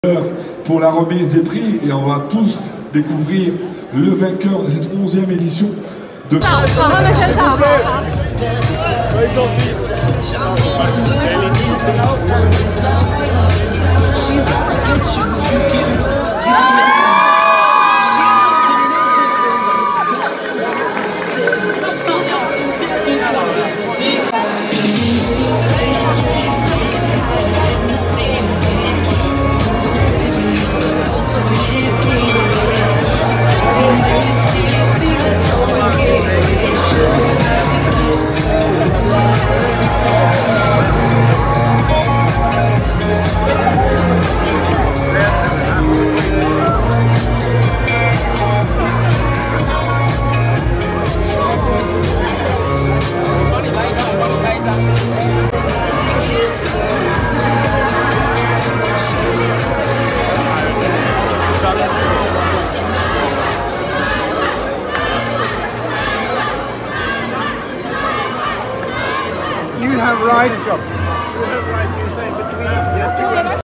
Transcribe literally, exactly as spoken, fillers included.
Pour la remise des prix, et on va tous découvrir le vainqueur de cette onzième édition de... You have right. You have right. You say between.